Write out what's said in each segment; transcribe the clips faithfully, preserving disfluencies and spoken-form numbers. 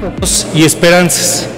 y esperanzas.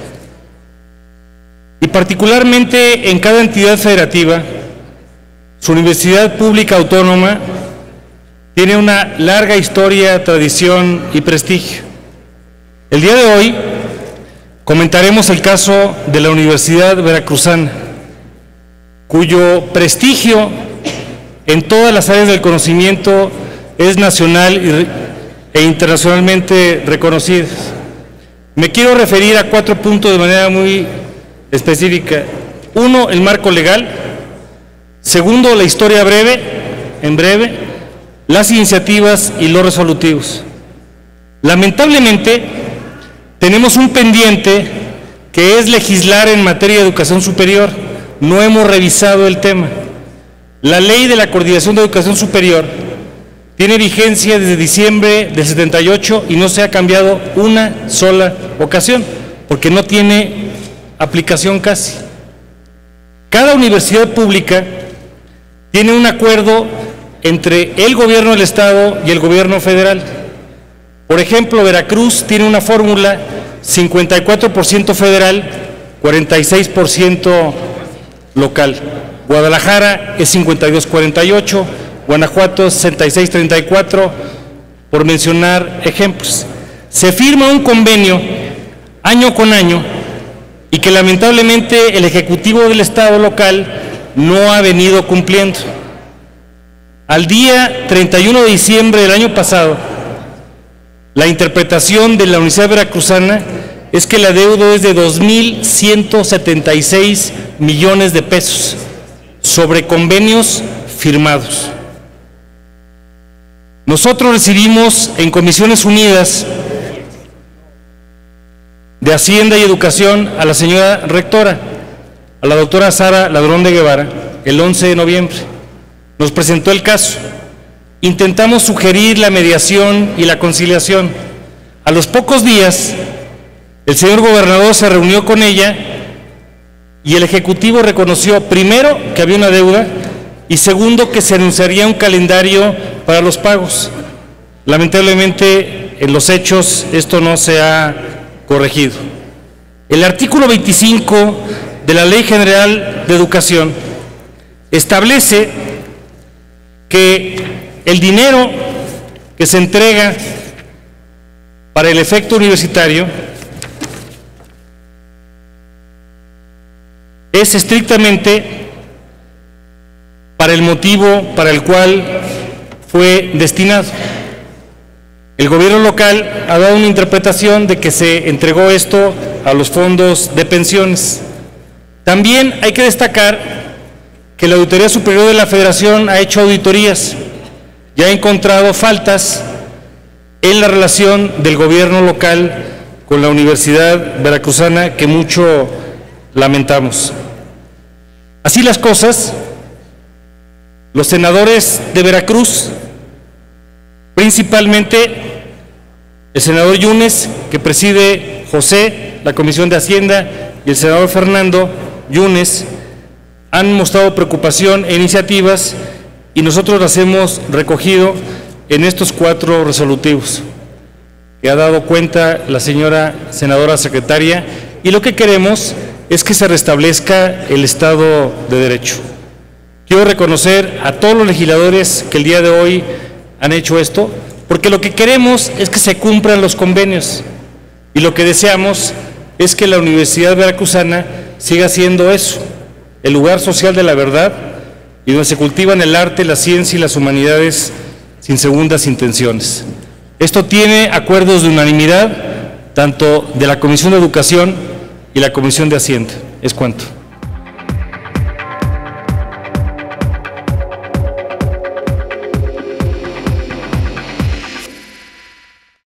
Y particularmente en cada entidad federativa, su universidad pública autónoma tiene una larga historia, tradición y prestigio. El día de hoy comentaremos el caso de la Universidad Veracruzana, cuyo prestigio en todas las áreas del conocimiento es nacional e internacionalmente reconocido. Me quiero referir a cuatro puntos de manera muy específica. Uno, el marco legal. Segundo, la historia breve, en breve, las iniciativas y los resolutivos. Lamentablemente, tenemos un pendiente que es legislar en materia de educación superior. No hemos revisado el tema. La Ley de la Coordinación de Educación Superior tiene vigencia desde diciembre del setenta y ocho y no se ha cambiado una sola ocasión, porque no tiene aplicación casi. Cada universidad pública tiene un acuerdo entre el gobierno del Estado y el gobierno federal. Por ejemplo, Veracruz tiene una fórmula cincuenta y cuatro por ciento federal, cuarenta y seis por ciento local. Guadalajara es cincuenta y dos cuarenta y ocho, Guanajuato sesenta y seis treinta y cuatro, por mencionar ejemplos. Se firma un convenio año con año y que lamentablemente el Ejecutivo del Estado local no ha venido cumpliendo. Al día treinta y uno de diciembre del año pasado, la interpretación de la Universidad Veracruzana es que la deuda es de dos mil ciento setenta y seis millones de pesos sobre convenios firmados. Nosotros recibimos en Comisiones Unidas de Hacienda y Educación a la señora rectora, a la doctora Sara Ladrón de Guevara, el once de noviembre. Nos presentó el caso. Intentamos sugerir la mediación y la conciliación. A los pocos días, el señor gobernador se reunió con ella y el Ejecutivo reconoció, primero, que había una deuda y segundo, que se anunciaría un calendario para los pagos. Lamentablemente, en los hechos, esto no se ha corregido. El artículo veinticinco de la Ley General de Educación establece que el dinero que se entrega para el efecto universitario es estrictamente para el motivo para el cual fue destinado. El gobierno local ha dado una interpretación de que se entregó esto a los fondos de pensiones. También hay que destacar que la Auditoría Superior de la Federación ha hecho auditorías y ha encontrado faltas en la relación del gobierno local con la Universidad Veracruzana que mucho lamentamos. Así las cosas, los senadores de Veracruz, principalmente el senador Yunes, que preside José, la Comisión de Hacienda, y el senador Fernando Yunes, han mostrado preocupación e iniciativas y nosotros las hemos recogido en estos cuatro resolutivos que ha dado cuenta la señora senadora secretaria, y lo que queremos es que se restablezca el Estado de Derecho. Quiero reconocer a todos los legisladores que el día de hoy han hecho esto, porque lo que queremos es que se cumplan los convenios y lo que deseamos es que la Universidad Veracruzana siga siendo eso, el lugar social de la verdad y donde se cultivan el arte, la ciencia y las humanidades sin segundas intenciones. Esto tiene acuerdos de unanimidad tanto de la Comisión de Educación y la Comisión de Hacienda. Es cuanto.